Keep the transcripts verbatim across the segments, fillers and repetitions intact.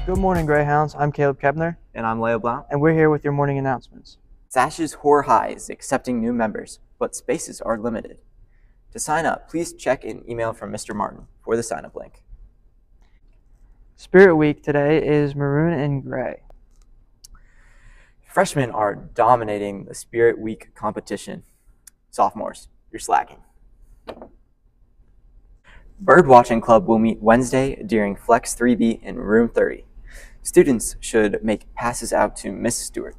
Good morning, Greyhounds. I'm Caleb Kepner. And I'm Leo Blount. And we're here with your morning announcements. Sash's Horror High is accepting new members, but spaces are limited. To sign up, please check an email from Mister Martin for the sign-up link. Spirit Week today is maroon and gray. Freshmen are dominating the Spirit Week competition. Sophomores, you're slacking. Birdwatching Club will meet Wednesday during Flex three B in room thirty. Students should make passes out to Miss Stewart.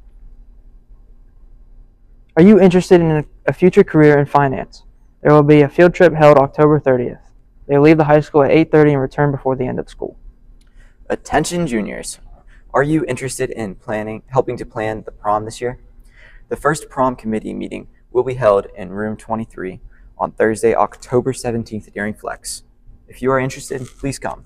Are you interested in a future career in finance? There will be a field trip held October thirtieth. They will leave the high school at eight thirty and return before the end of school. Attention juniors. Are you interested in planning, helping to plan the prom this year? The first prom committee meeting will be held in room twenty-three on Thursday, October seventeenth during Flex. If you are interested, please come.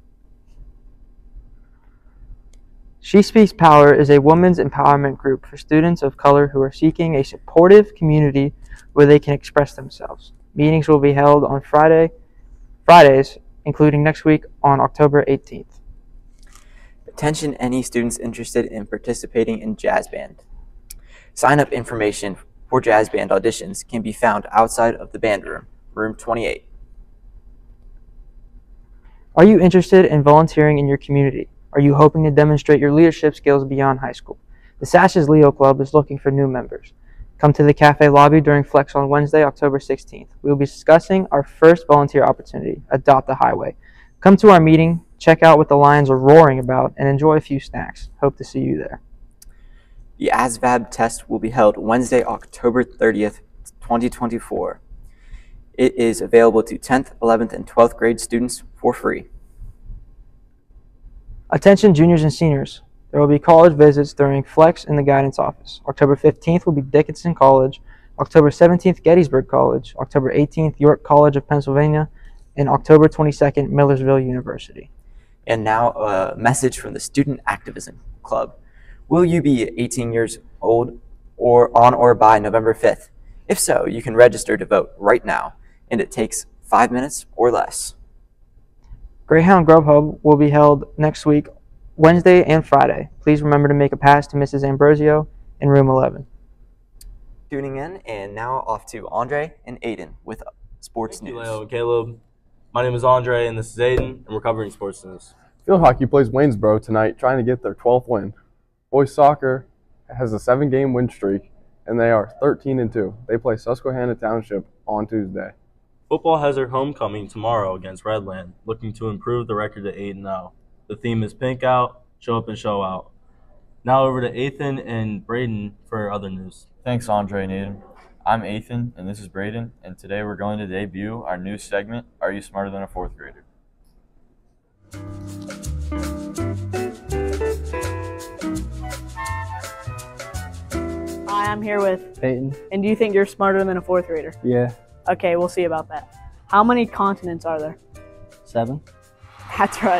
She Speaks Power is a women's empowerment group for students of color who are seeking a supportive community where they can express themselves. Meetings will be held on Friday, Fridays, including next week on October eighteenth. Attention any students interested in participating in jazz band. Sign-up information for jazz band auditions can be found outside of the band room, room twenty-eight. Are you interested in volunteering in your community? Are you hoping to demonstrate your leadership skills beyond high school? The Sash's Leo Club is looking for new members. Come to the cafe lobby during Flex on Wednesday, October sixteenth. We will be discussing our first volunteer opportunity, Adopt a Highway. Come to our meeting, check out what the Lions are roaring about, and enjoy a few snacks. Hope to see you there. The A S V A B test will be held Wednesday, October thirtieth, twenty twenty-four. It is available to tenth, eleventh, and twelfth grade students for free. Attention juniors and seniors. There will be college visits during Flex in the guidance office. October fifteenth will be Dickinson College, October seventeenth Gettysburg College, October eighteenth York College of Pennsylvania, and October twenty-second Millersville University. And now a message from the Student Activism Club. Will you be eighteen years old or on or by November fifth? If so, you can register to vote right now, and it takes five minutes or less. Greyhound Grub Hub will be held next week, Wednesday and Friday. Please remember to make a pass to Missus Ambrosio in room eleven. Tuning in, and now off to Andre and Aiden with sports Thank news. You, Leo and Caleb. My name is Andre, and this is Aiden, and we're covering sports news. Field hockey plays Waynesboro tonight, trying to get their twelfth win. Boys soccer has a seven-game win streak, and they are thirteen and two. They play Susquehanna Township on Tuesday. Football has their homecoming tomorrow against Redland, looking to improve the record to eight and oh. The theme is Pink Out, Show Up and Show Out. Now over to Ethan and Braden for other news. Thanks, Andre and Aiden. I'm Ethan, and this is Braden, and today we're going to debut our new segment, Are You Smarter Than a Fourth Grader? Hi, I'm here with Peyton. And do you think you're smarter than a fourth grader? Yeah. Okay, we'll see about that. How many continents are there? Seven. That's right.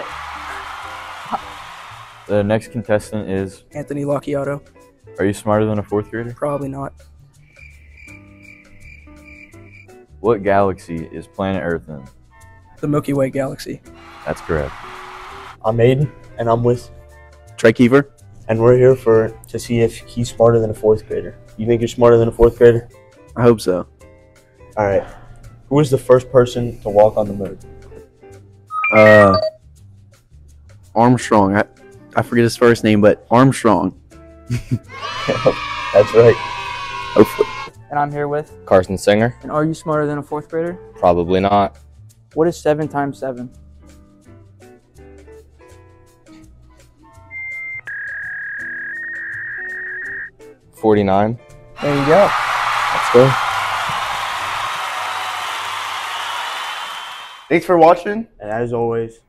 The next contestant is, Anthony Locchiato. Are you smarter than a fourth grader? Probably not. What galaxy is planet Earth in? The Milky Way galaxy. That's correct. I'm Aiden, and I'm with Trey Kiefer, and we're here for to see if he's smarter than a fourth grader. You think you're smarter than a fourth grader? I hope so. All right. Who was the first person to walk on the moon? Uh, Armstrong. I, I forget his first name, but Armstrong. That's right. Hopefully. And I'm here with Carson Singer. And are you smarter than a fourth grader? Probably not. What is seven times seven? forty-nine. There you go. Let's go. Thanks for watching. And as always,